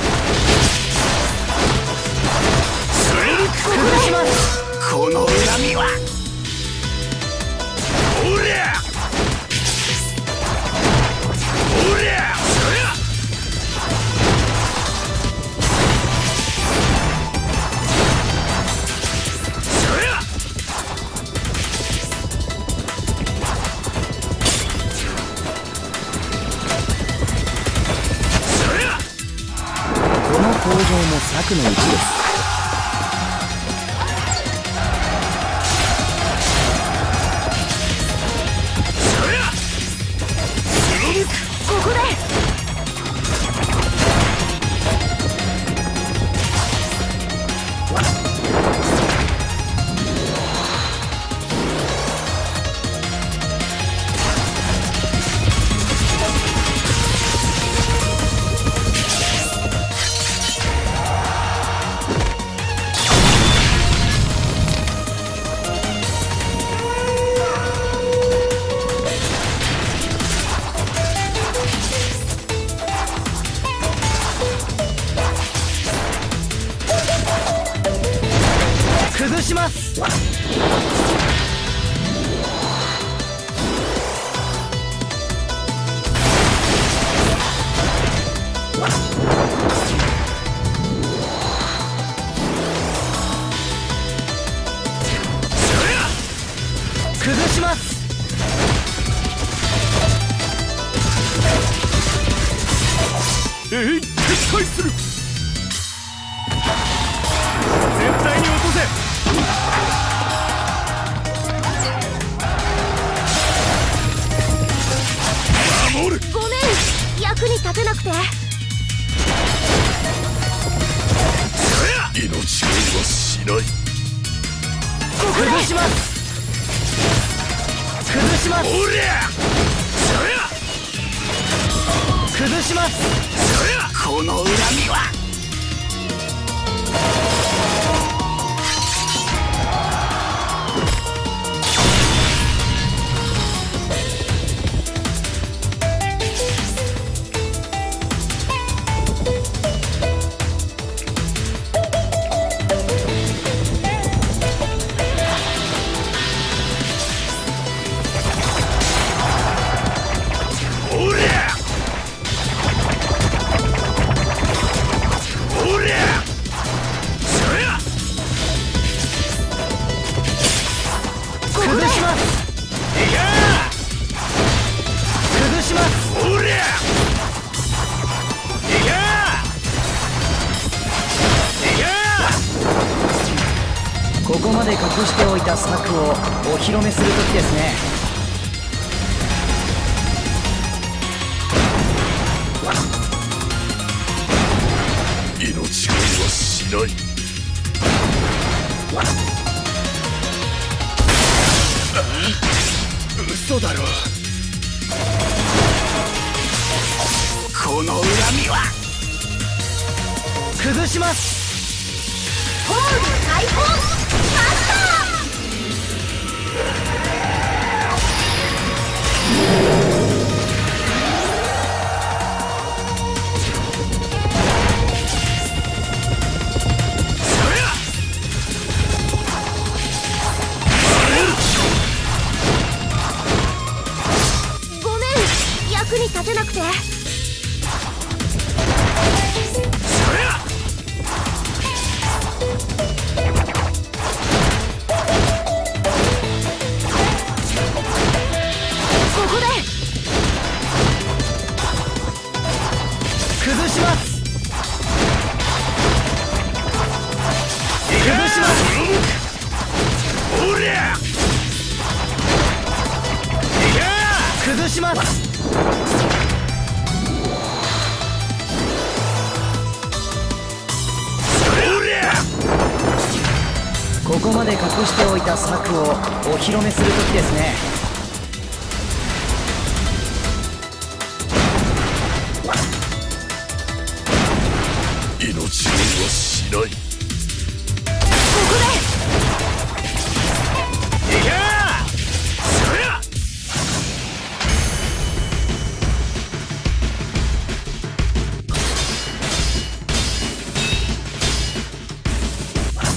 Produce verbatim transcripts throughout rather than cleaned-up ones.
します。この恨みはおりゃおりゃこの攻防も策のうちです。 ここで崩します。崩します。 えい、撤退する。絶対に落とせ。守る。 ごめん、役に立てなくて。 命乞いはしない。 ここで崩します。 崩します。 おりゃ崩します。 この恨みはここまで隠しておいた策をお披露目する時ですね。 命乞いはしない。嘘だろ。この恨みは崩します。ホール解放マスター。ごめん、役に立てなくて。崩します。崩します。 おりゃ崩します。 おりゃここまで隠しておいた策をお披露目する時ですね。 命乞いはしない。ここでいやそりゃ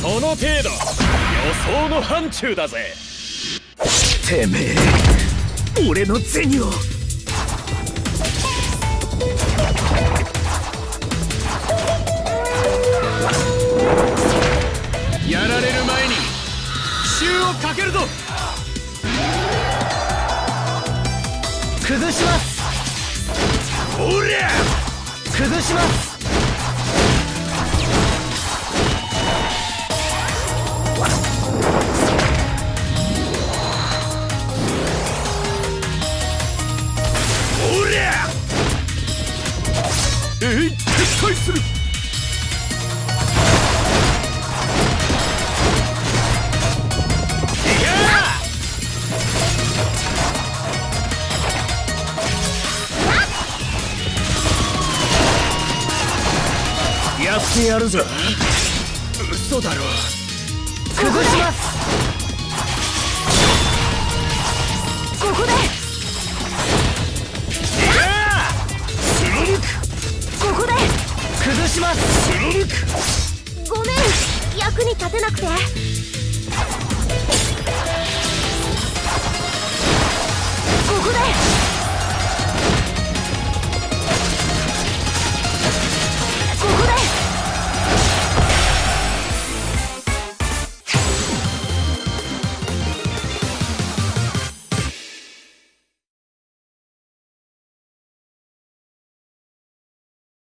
この程度予想の範疇だぜ。 てめえ俺の銭を。 やられる前に奇襲をかけるぞ。 崩します。 おりゃ崩します。 おりゃえい撤回する。 やってやるぞ。 嘘だろ。 崩します。 ここで貫く。 ここで崩します。 貫く。 ごめん、役に立てなくて。